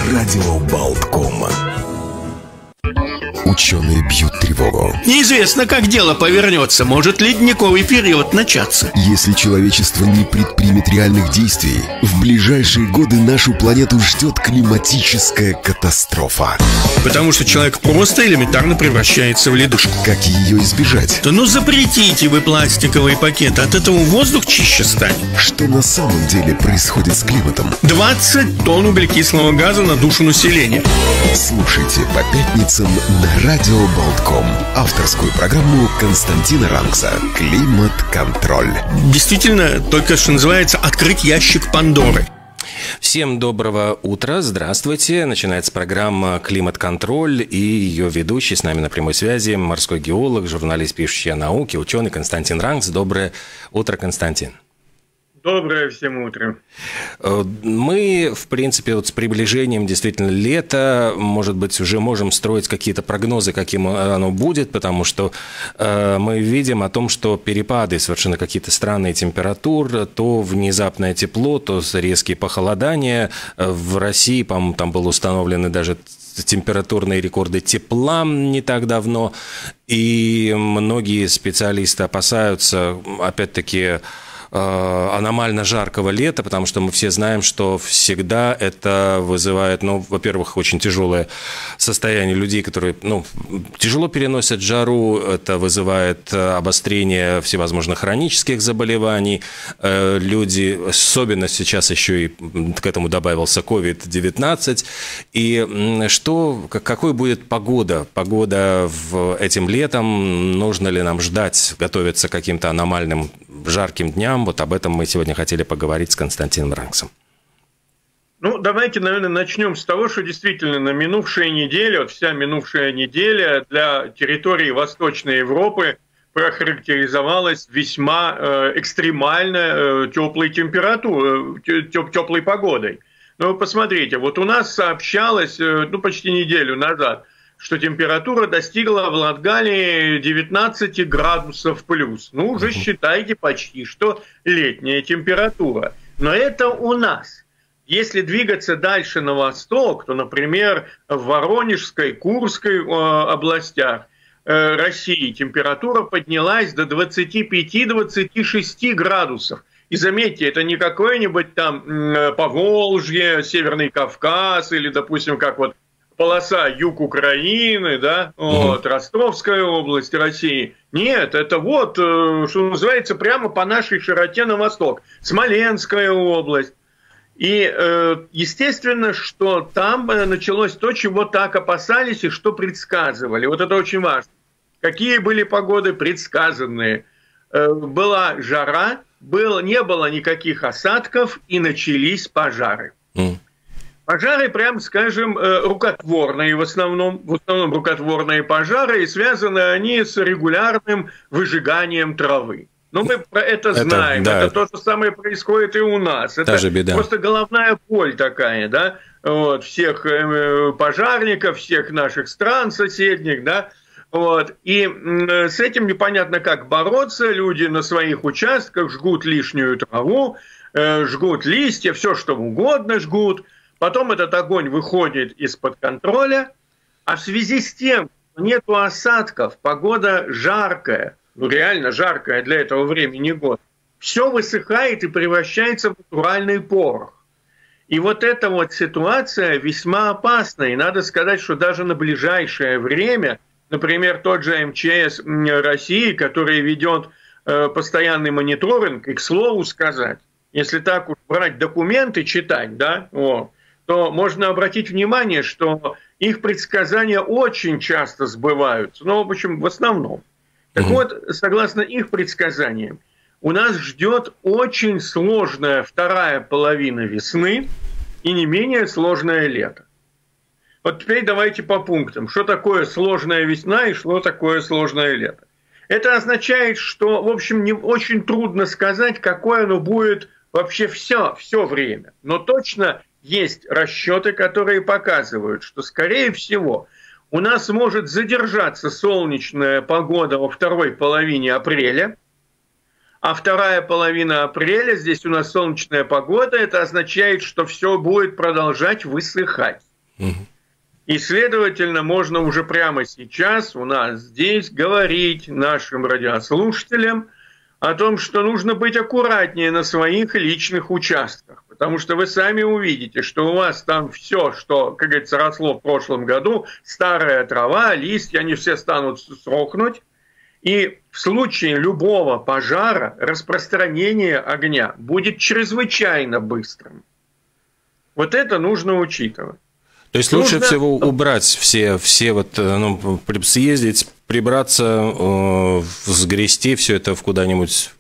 Радио Болтком. Ученые бьют тревогу. Неизвестно, как дело повернется. Может ледниковый период начаться. Если человечество не предпримет реальных действий, в ближайшие годы нашу планету ждет климатическая катастрофа. Потому что человек просто элементарно превращается в ледышку. Как ее избежать? Да ну запретите вы пластиковые пакеты. От этого воздух чище станет. Что на самом деле происходит с климатом? 20 тонн углекислого газа на душу населения. Слушайте по пятницам на Радио Болтком авторскую программу Константина Рангса «Климат-контроль». Действительно, только что называется «Открыть ящик Пандоры». Всем доброго утра, здравствуйте. Начинается программа «Климат-контроль» и ее ведущий с нами на прямой связи морской геолог, журналист, пишущий о науке, ученый Константин Рангс. Доброе утро, Константин. Доброе всем утро. Мы, в принципе, вот с приближением действительно лета, может быть, уже можем строить какие-то прогнозы, каким оно будет, потому что мы видим о том, что перепады, совершенно какие-то странные температуры, то внезапное тепло, то резкие похолодания. В России, по-моему, там были установлены даже температурные рекорды тепла не так давно, и многие специалисты опасаются, опять-таки, аномально жаркого лета, потому что мы все знаем, что всегда это вызывает, ну, во-первых, очень тяжелое состояние людей, которые, ну, тяжело переносят жару, это вызывает обострение всевозможных хронических заболеваний, люди, особенно сейчас еще и к этому добавился COVID-19, и какой будет погода в этим летом, нужно ли нам ждать, готовиться к каким-то аномальным жарким дням. Вот об этом мы сегодня хотели поговорить с Константином Рангсом. Ну, давайте, наверное, начнем с того, что действительно на минувшей неделе, вот вся минувшая неделя для территории Восточной Европы прохарактеризовалась весьма экстремально теплой температурой, теплой погодой. Ну, посмотрите, вот у нас сообщалось, почти неделю назад, что температура достигла в Латгалии 19 градусов плюс. Ну, уже считайте почти, что летняя температура. Но это у нас. Если двигаться дальше на восток, то, например, в Воронежской, Курской областях России температура поднялась до 25-26 градусов. И заметьте, это не какое-нибудь там Поволжье, Северный Кавказ или, допустим, как вот полоса юг Украины, да, вот, Ростовская область России. Нет, это вот, что называется, прямо по нашей широте на восток. Смоленская область. И естественно, что там началось то, чего так опасались и что предсказывали. Вот это очень важно. Какие были погоды предсказанные? Была жара, не было никаких осадков и начались пожары. Пожары, прям скажем, рукотворные в основном рукотворные пожары, и связаны они с регулярным выжиганием травы. Но мы про это знаем, да. Это то же самое происходит и у нас. Это просто головная боль такая, да, вот, всех пожарников, всех наших стран соседних, да, вот. И с этим непонятно как бороться, люди на своих участках жгут лишнюю траву, жгут листья, все что угодно жгут. Потом этот огонь выходит из-под контроля, а в связи с тем, что нету осадков, погода жаркая, ну реально жаркая для этого времени года, все высыхает и превращается в натуральный порох. И вот эта вот ситуация весьма опасна, и надо сказать, что даже на ближайшее время, например, тот же МЧС России, который ведет постоянный мониторинг, и, к слову сказать, если так уж брать документы, читать, да, вот, то можно обратить внимание, что их предсказания очень часто сбываются, ну, в общем, в основном. Так вот, согласно их предсказаниям, у нас ждет очень сложная вторая половина весны и не менее сложное лето. Вот теперь давайте по пунктам. Что такое сложная весна и что такое сложное лето? Это означает, что, в общем, не очень трудно сказать, какое оно будет вообще все время. Но точно есть расчеты, которые показывают, что, скорее всего, у нас может задержаться солнечная погода во второй половине апреля, а вторая половина апреля, здесь у нас солнечная погода, это означает, что все будет продолжать высыхать. И, следовательно, можно уже прямо сейчас у нас здесь говорить нашим радиослушателям о том, что нужно быть аккуратнее на своих личных участках, потому что вы сами увидите, что у вас там все, что, как говорится, росло в прошлом году, старая трава, листья, они все станут сохнуть, и в случае любого пожара распространение огня будет чрезвычайно быстрым. Вот это нужно учитывать. То есть лучше всего убрать все вот, ну, съездить, прибраться, сгрести все это в куда-нибудь.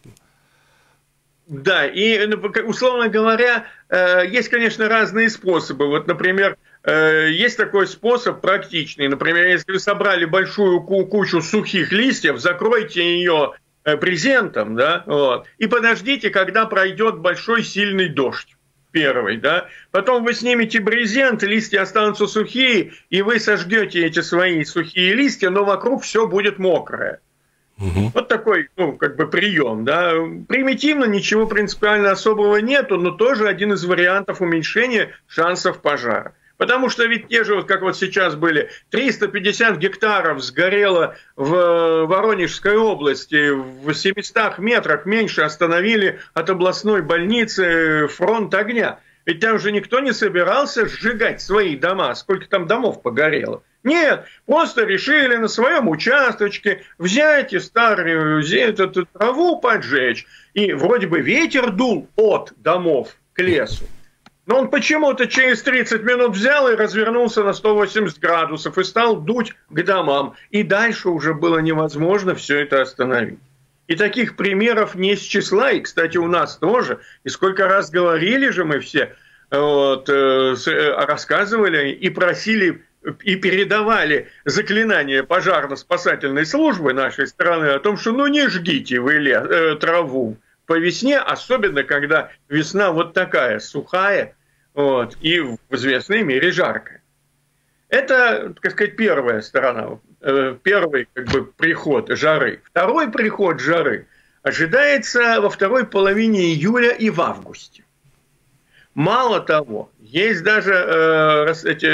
Да, и, условно говоря, есть, конечно, разные способы. Вот, например, есть такой способ практичный. Например, если вы собрали большую кучу сухих листьев, закройте ее брезентом, да, вот, и подождите, когда пройдет большой сильный дождь. Первый, да. Потом вы снимете брезент, листья останутся сухие, и вы сожгете эти свои сухие листья, но вокруг все будет мокрое. Вот такой, ну, как бы прием, да. Примитивно, ничего принципиально особого нету, но тоже один из вариантов уменьшения шансов пожара. Потому что ведь те же, вот как вот сейчас были, 350 гектаров сгорело в Воронежской области, в 700 метрах меньше остановили от областной больницы фронт огня. Ведь там же никто не собирался сжигать свои дома, сколько там домов погорело. Нет, просто решили на своем участочке взять и старую эту траву поджечь. И вроде бы ветер дул от домов к лесу. Но он почему-то через 30 минут взял и развернулся на 180 градусов и стал дуть к домам. И дальше уже было невозможно все это остановить. И таких примеров не с числа. И, кстати, у нас тоже. И сколько раз говорили же мы все, вот, рассказывали и просили, и передавали заклинание пожарно-спасательной службы нашей страны о том, что ну не жгите вы траву по весне, особенно когда весна вот такая сухая, вот, и в известной мере жаркая. Это, так сказать, первая сторона, первый как бы приход жары. Второй приход жары ожидается во второй половине июля и в августе. Мало того, есть даже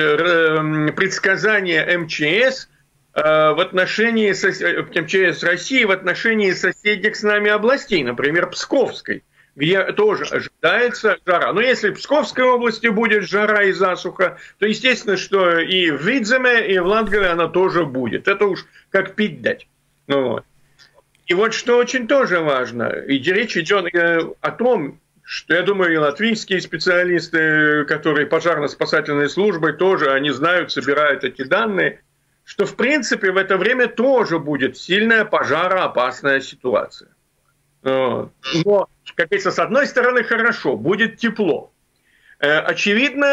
предсказания МЧС в отношении МЧС России в отношении соседних с нами областей, например, Псковской, где тоже ожидается жара. Но если в Псковской области будет жара и засуха, то естественно, что и в Видземе, и в Латгале она тоже будет. Это уж как пить дать. Ну, вот. И вот что очень тоже важно, и речь идет о том, что, я думаю, и латвийские специалисты, которые пожарно-спасательной службой тоже, они знают, собирают эти данные, что, в принципе, в это время тоже будет сильная пожароопасная ситуация. Но, как говорится, с одной стороны, хорошо, будет тепло. Очевидно,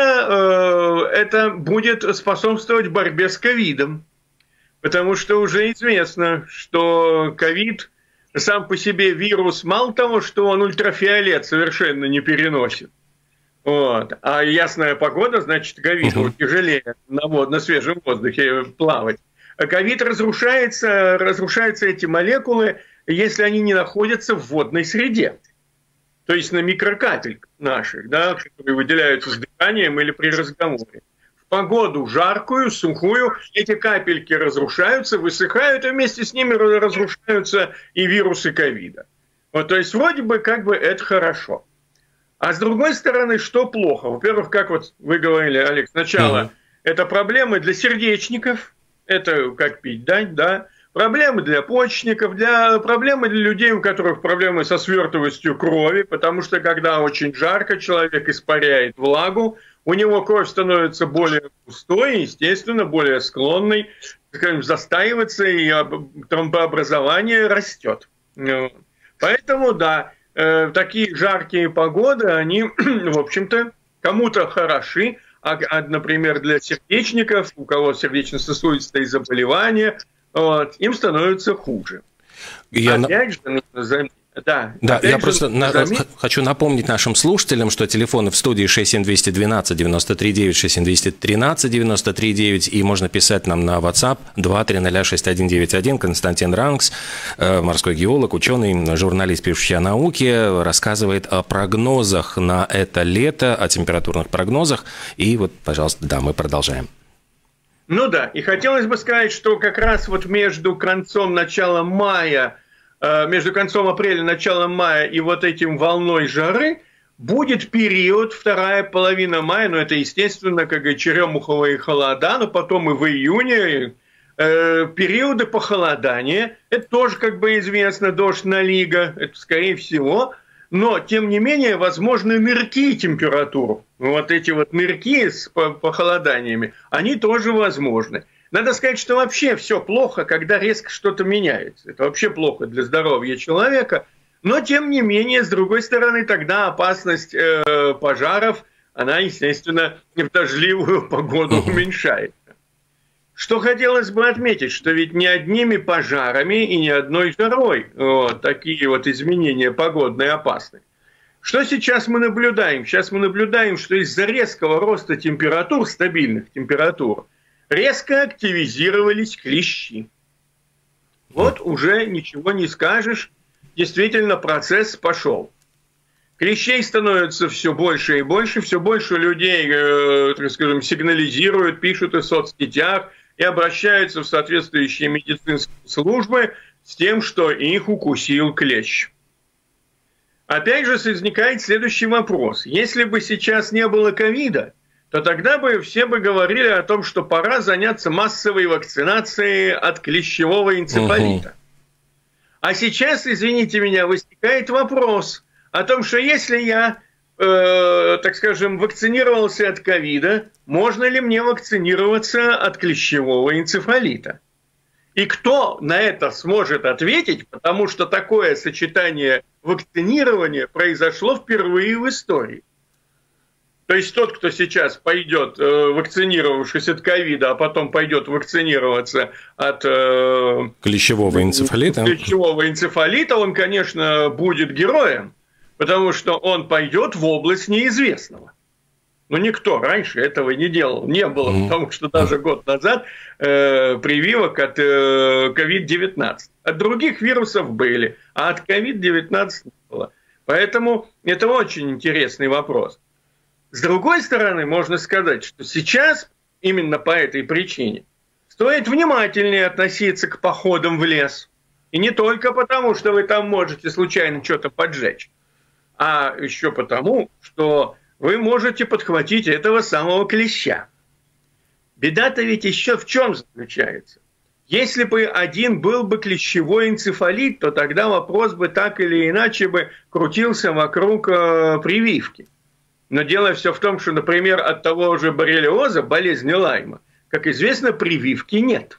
это будет способствовать борьбе с ковидом, потому что уже известно, что ковид сам по себе вирус, мало того, что он ультрафиолет совершенно не переносит, вот, а ясная погода, значит, ковиду тяжелее на свежем воздухе плавать. А ковид разрушаются эти молекулы, если они не находятся в водной среде. То есть на микрокапельках наших, да, которые выделяются с дыханием или при разговоре. В погоду жаркую, сухую, эти капельки разрушаются, высыхают, и вместе с ними разрушаются и вирусы ковида. Вот, то есть вроде бы как бы это хорошо. А с другой стороны, что плохо? Во-первых, как вот вы говорили, Олег, сначала это проблемы для сердечников, это как пить дать, да, проблемы для почечников, проблемы для людей, у которых проблемы со свертываемостью крови, потому что когда очень жарко, человек испаряет влагу, у него кровь становится более густой, естественно, более склонной, скажем, застаиваться, и тромбообразование растет. Поэтому, да, такие жаркие погоды, они, в общем-то, кому-то хороши, например, для сердечников, у кого сердечно-сосудистые заболевания, вот, им становится хуже. Опять же, нужно заметить, Да, я просто хочу напомнить нашим слушателям, что телефоны в студии 67212-93-9, 67213-93-9, и можно писать нам на WhatsApp 2306191. Константин Ранкс, морской геолог, ученый, журналист, пишущий о науке, рассказывает о прогнозах на это лето, о температурных прогнозах. И вот, пожалуйста, да, мы продолжаем. Ну да, и хотелось бы сказать, что как раз вот между концом апреля, началом мая и вот этим волной жары будет период, вторая половина мая, но это, естественно, как и черемуховые холода, но потом и в июне периоды похолодания. Это тоже, как бы известно, дождь налига, это скорее всего. Но, тем не менее, возможны нырки температур. Вот эти вот нырки с похолоданиями, они тоже возможны. Надо сказать, что вообще все плохо, когда резко что-то меняется. Это вообще плохо для здоровья человека. Но, тем не менее, с другой стороны, тогда опасность пожаров, она, естественно, в дождливую погоду уменьшается. Что хотелось бы отметить, что ведь не одними пожарами и не одной жарой вот такие вот изменения погодные опасны. Что сейчас мы наблюдаем? Сейчас мы наблюдаем, что из-за резкого роста температур, стабильных температур, резко активизировались клещи. Вот уже ничего не скажешь. Действительно, процесс пошел. Клещей становится все больше и больше. Все больше людей, так скажем, сигнализируют, пишут в соцсетях и обращаются в соответствующие медицинские службы с тем, что их укусил клещ. Опять же возникает следующий вопрос. Если бы сейчас не было ковида, то тогда бы все бы говорили о том, что пора заняться массовой вакцинацией от клещевого энцефалита. А сейчас, извините меня, возникает вопрос о том, что если я, так скажем, вакцинировался от ковида, можно ли мне вакцинироваться от клещевого энцефалита? И кто на это сможет ответить, потому что такое сочетание вакцинирования произошло впервые в истории. То есть тот, кто сейчас пойдет, вакцинировавшись от ковида, а потом пойдет вакцинироваться от клещевого энцефалита, он, конечно, будет героем, потому что он пойдет в область неизвестного. Но никто раньше этого не делал, не было, потому что даже год назад прививок от COVID-19. От других вирусов были, а от COVID-19 не было. Поэтому это очень интересный вопрос. С другой стороны, можно сказать, что сейчас, именно по этой причине, стоит внимательнее относиться к походам в лес. И не только потому, что вы там можете случайно что-то поджечь, а еще потому, что вы можете подхватить этого самого клеща. Беда-то ведь еще в чем заключается? Если бы один был бы клещевой энцефалит, то тогда вопрос бы так или иначе бы крутился вокруг прививки. Но дело все в том, что, например, от того же боррелиоза, болезни Лайма, как известно, прививки нет.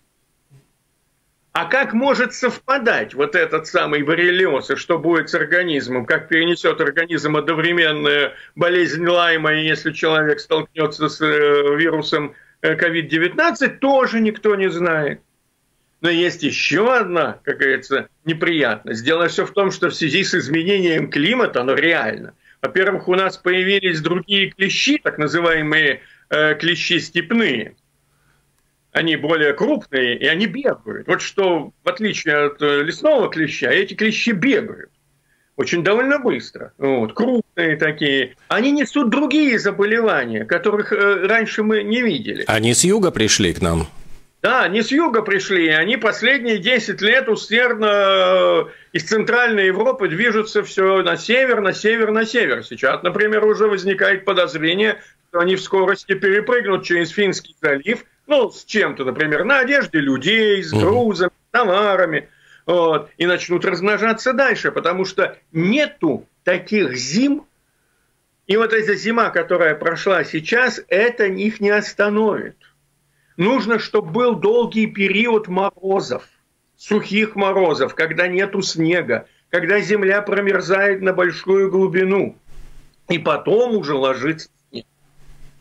А как может совпадать вот этот самый боррелиоз, и что будет с организмом, как перенесет организм одновременно болезнь Лайма, и если человек столкнется с вирусом COVID-19, тоже никто не знает. Но есть еще одна, как говорится, неприятность. Дело все в том, что в связи с изменением климата, оно реально. Во-первых, у нас появились другие клещи, так называемые клещи степные. Они более крупные, и они бегают. Вот что, в отличие от лесного клеща, эти клещи бегают. Очень довольно быстро. Вот, крупные такие. Они несут другие заболевания, которых раньше мы не видели. Они с юга пришли к нам? Да, они с юга пришли, и они последние 10 лет усердно из Центральной Европы движутся все на север, на север, на север. Сейчас, например, уже возникает подозрение, что они в скорости перепрыгнут через Финский залив, ну, с чем-то, например, на одежде людей, с грузами, товарами, вот, и начнут размножаться дальше, потому что нету таких зим, и вот эта зима, которая прошла сейчас, это их не остановит. Нужно, чтобы был долгий период морозов, сухих морозов, когда нету снега, когда земля промерзает на большую глубину, и потом уже ложится снег.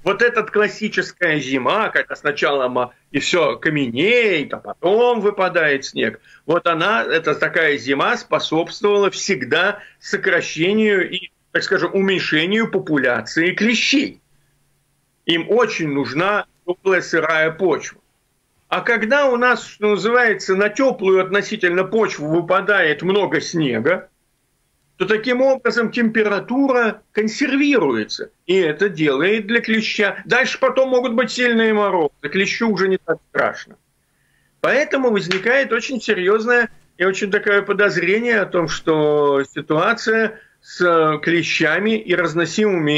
вот эта классическая зима, когда сначала и все каменеет, а потом выпадает снег, вот эта такая зима способствовала всегда сокращению и, так скажем, уменьшению популяции клещей. Им очень нужна теплая сырая почва. А когда у нас, что называется, на теплую относительно почву выпадает много снега, то таким образом температура консервируется. И это делает для клеща. Дальше потом могут быть сильные морозы. Клещу уже не так страшно. Поэтому возникает очень серьезное и очень такое подозрение о том, что ситуация с клещами и разносимыми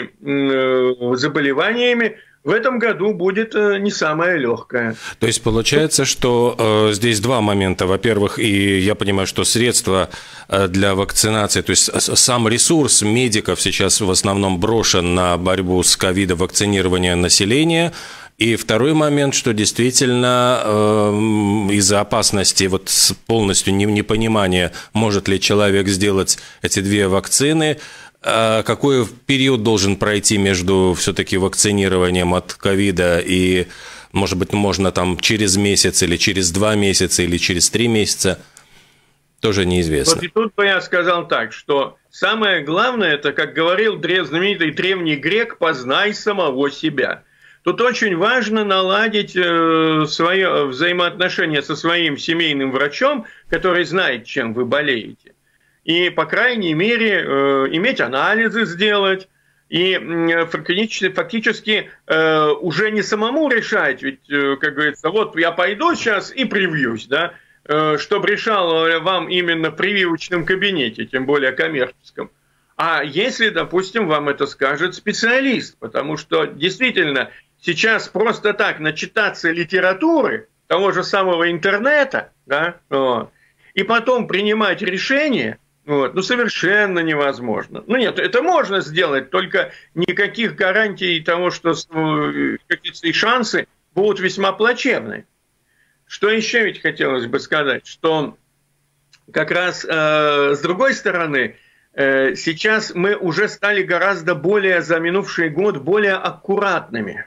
ими заболеваниями в этом году будет не самая легкая. То есть получается, что здесь два момента. Во-первых, и я понимаю, что средства для вакцинации, то есть сам ресурс медиков сейчас в основном брошен на борьбу с ковидом, вакцинирование населения. И второй момент, что действительно из-за опасности, вот полностью непонимания, может ли человек сделать эти две вакцины, какой период должен пройти между все-таки вакцинированием от ковида и, может быть, можно там через месяц или через 2 месяца или через 3 месяца, тоже неизвестно. Вот и тут бы я сказал так, что самое главное, это, как говорил знаменитый древний грек, познай самого себя. Тут очень важно наладить свое взаимоотношение со своим семейным врачом, который знает, чем вы болеете. И, по крайней мере, иметь анализы сделать, и фактически уже не самому решать, ведь, как говорится, вот я пойду сейчас и привьюсь, да, чтобы решал вам именно в прививочном кабинете, тем более коммерческом. А если, допустим, вам это скажет специалист, потому что действительно сейчас просто так начитаться литературы, того же самого интернета, да, и потом принимать решение, совершенно невозможно. Нет, это можно сделать, только никаких гарантий того, что какие-то шансы будут весьма плачевны. Что еще ведь хотелось бы сказать, что как раз с другой стороны, сейчас мы уже стали гораздо более за минувший год более аккуратными.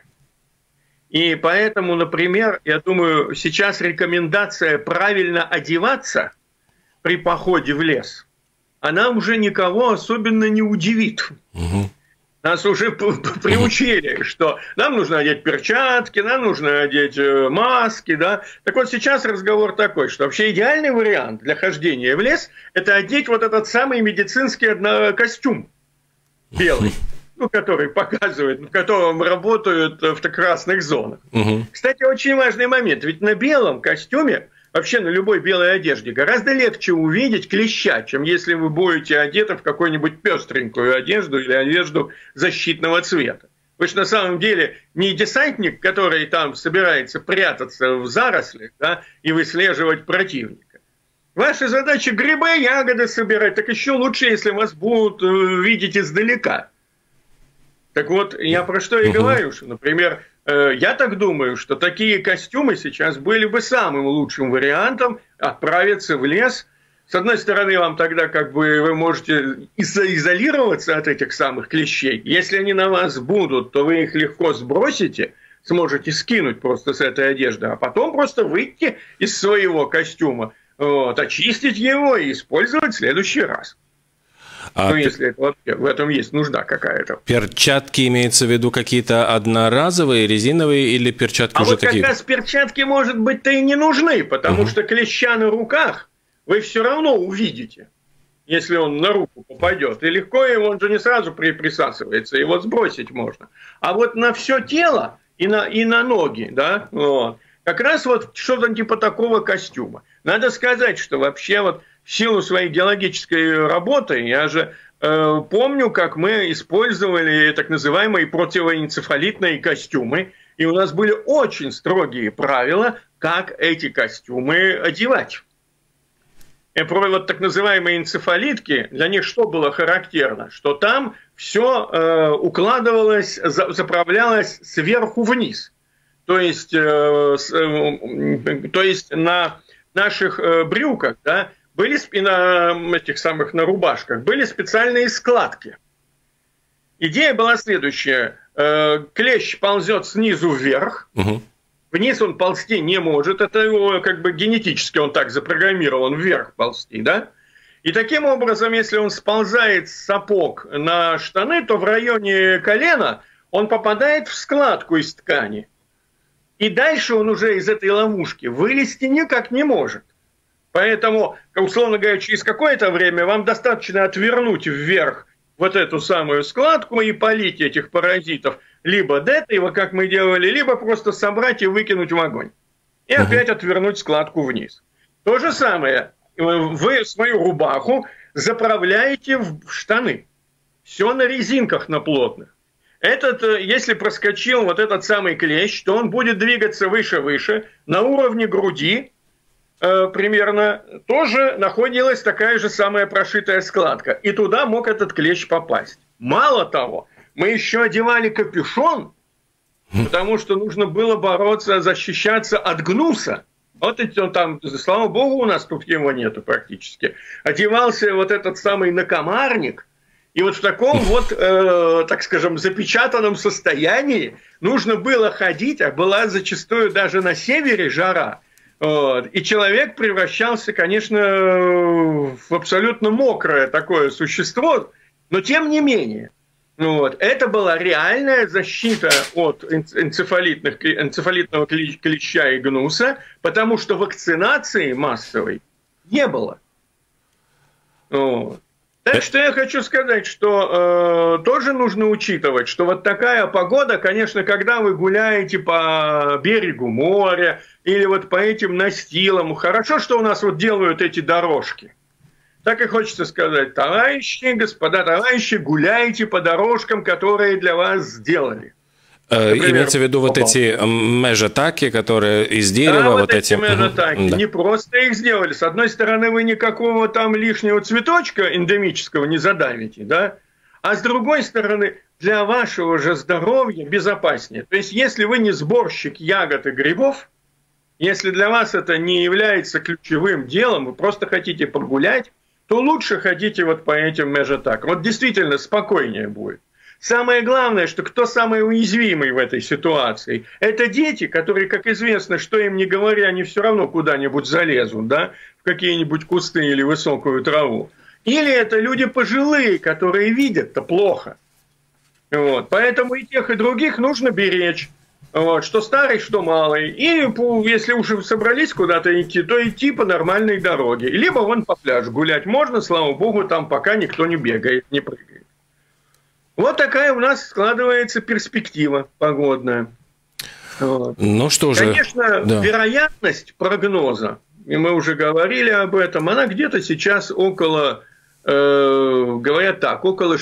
И поэтому, например, я думаю, сейчас рекомендация правильно одеваться при походе в лес, она уже никого особенно не удивит. Угу. Нас уже приучили, что нам нужно одеть перчатки, нам нужно одеть маски, да. Так вот сейчас разговор такой, что вообще идеальный вариант для хождения в лес – это одеть вот этот самый медицинский костюм белый, который показывает, в котором работают в красных зонах. Угу. Кстати, очень важный момент, ведь на белом костюме, вообще на любой белой одежде, гораздо легче увидеть клеща, чем если вы будете одеты в какую-нибудь пестренькую одежду или одежду защитного цвета. Вы же на самом деле не десантник, который там собирается прятаться в зарослях, да, и выслеживать противника. Ваша задача грибы, ягоды собирать, так еще лучше, если вас будут видеть издалека. Так вот, я про что и говорю, что, например, я так думаю, что такие костюмы сейчас были бы самым лучшим вариантом отправиться в лес. С одной стороны, вам тогда вы можете изолироваться от этих самых клещей. Если они на вас будут, то вы их легко сбросите, сможете скинуть просто с этой одежды, а потом просто выйти из своего костюма, очистить его и использовать в следующий раз. Если это вообще, в этом есть нужда какая-то. Перчатки имеется в виду какие-то одноразовые, резиновые или перчатки уже такие? А вот как раз перчатки, может быть-то и не нужны, потому что клеща на руках вы все равно увидите, если он на руку попадет. И легко его, он же не сразу присасывается, его сбросить можно. А вот на все тело и на ноги, да, как раз вот что-то типа такого костюма. Надо сказать, что вообще вот в силу своей геологической работы, я же помню, как мы использовали так называемые противоэнцефалитные костюмы, и у нас были очень строгие правила, как эти костюмы одевать. И вот так называемые энцефалитки, для них что было характерно? Что там все укладывалось, заправлялось сверху вниз. То есть на наших брюках, да, были на рубашках были специальные складки. Идея была следующая. клещ ползет снизу вверх, вниз он ползти не может, это его как бы генетически он так запрограммирован, вверх ползти, да? И таким образом, если он сползает с сапог на штаны, то в районе колена он попадает в складку из ткани. И дальше он уже из этой ловушки вылезти никак не может. Поэтому, условно говоря, через какое-то время вам достаточно отвернуть вверх вот эту самую складку и полить этих паразитов либо до этого, как мы делали, либо просто собрать и выкинуть в огонь. И опять отвернуть складку вниз. То же самое, вы свою рубаху заправляете в штаны. Все на резинках, на плотных. Если проскочил вот этот самый клещ, то он будет двигаться выше-выше, на уровне груди, примерно тоже находилась такая же самая прошитая складка. И туда мог этот клещ попасть. Мало того, мы еще одевали капюшон, потому что нужно было бороться, защищаться от гнуса. Вот он там, слава богу, у нас тут его нету практически. Одевался вот этот самый накомарник, и вот в таком вот, так скажем, запечатанном состоянии нужно было ходить, а была зачастую даже на севере жара. Вот. И человек превращался, конечно, в абсолютно мокрое такое существо, но тем не менее. Вот. Это была реальная защита от энцефалитного клеща и гнуса, потому что вакцинации массовой не было. Вот. Так что я хочу сказать, что тоже нужно учитывать, что вот такая погода, конечно, когда вы гуляете по берегу моря или вот по этим настилам, хорошо, что у нас вот делают эти дорожки. Так и хочется сказать, товарищи, господа товарищи, гуляйте по дорожкам, которые для вас сделали. Например, имеется в виду вот эти межатаки, которые из дерева, да, вот эти межатаки. Да. Не просто их сделали. С одной стороны, вы никакого там лишнего цветочка эндемического не задавите, да? А с другой стороны, для вашего же здоровья безопаснее. То есть, если вы не сборщик ягод и грибов, если для вас это не является ключевым делом, вы просто хотите погулять, то лучше ходите вот по этим межатакам. Вот действительно спокойнее будет. Самое главное, что кто самый уязвимый в этой ситуации, это дети, которые, как известно, что им не говоря, они все равно куда-нибудь залезут, да, в какие-нибудь кусты или высокую траву. Или это люди пожилые, которые видят-то плохо. Вот. Поэтому и тех, и других нужно беречь. Вот. Что старый, что малый. И если уже собрались куда-то идти, то идти по нормальной дороге. Либо вон по пляжу гулять можно, слава богу, там пока никто не бегает, не прыгает. Вот такая у нас складывается перспектива погодная. Вот. Ну что же. Конечно, да. Вероятность прогноза, и мы уже говорили об этом, она где-то сейчас около, говорят так, около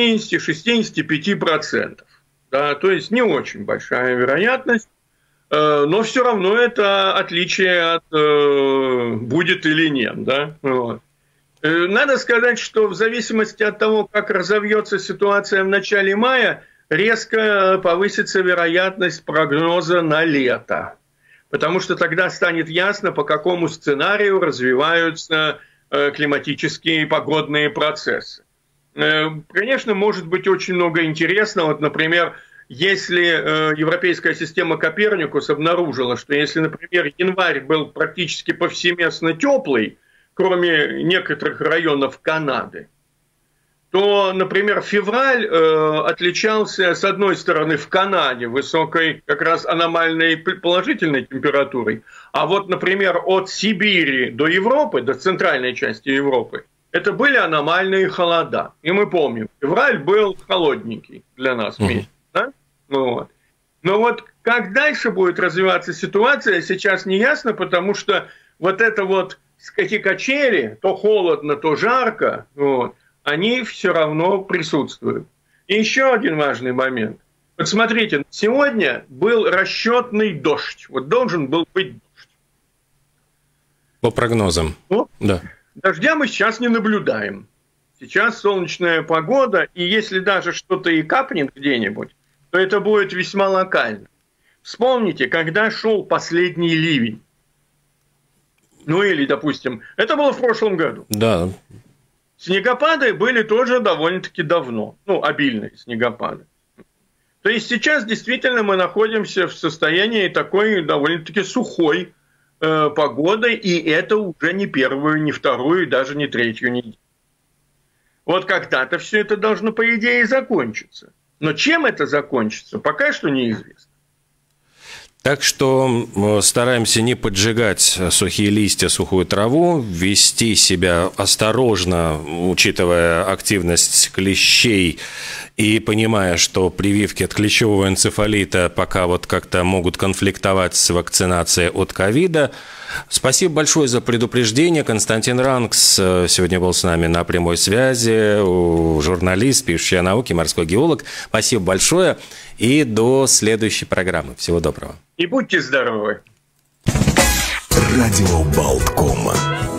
60-65%. Да, то есть не очень большая вероятность, но все равно это отличие от будет или нет. Да? Вот. Надо сказать, что в зависимости от того, как разовьется ситуация в начале мая, резко повысится вероятность прогноза на лето. Потому что тогда станет ясно, по какому сценарию развиваются климатические и погодные процессы. Конечно, может быть очень много интересного. Вот, например, если европейская система Коперникус обнаружила, что если, например, январь был практически повсеместно теплый, кроме некоторых районов Канады, то, например, февраль отличался, с одной стороны, в Канаде высокой, как раз аномальной положительной температурой, а вот, например, от Сибири до Европы, до центральной части Европы, это были аномальные холода. И мы помним, февраль был холодненький для нас месяц. Да? Вот. Но вот как дальше будет развиваться ситуация, сейчас не ясно, потому что вот это вот эти качели, то холодно, то жарко, вот, они все равно присутствуют. И еще один важный момент. Вот смотрите, сегодня был расчетный дождь. Вот должен был быть дождь. По прогнозам. Ну, да. Дождя мы сейчас не наблюдаем. Сейчас солнечная погода, и если даже что-то и капнет где-нибудь, то это будет весьма локально. Вспомните, когда шел последний ливень. Ну или, допустим, это было в прошлом году. Да. Снегопады были тоже довольно-таки давно. Ну, обильные снегопады. То есть сейчас действительно мы находимся в состоянии такой довольно-таки сухой погоды, и это уже не первую, не вторую, даже не третью неделю. Вот когда-то все это должно, по идее, закончиться. Но чем это закончится, пока что неизвестно. Так что стараемся не поджигать сухие листья, сухую траву, вести себя осторожно, учитывая активность клещей и понимая, что прививки от клещевого энцефалита пока вот как-то могут конфликтовать с вакцинацией от ковида. Спасибо большое за предупреждение. Константин Ранкс сегодня был с нами на прямой связи, журналист, пишущий о науке, морской геолог. Спасибо большое и до следующей программы. Всего доброго. И будьте здоровы. Радио Болткома.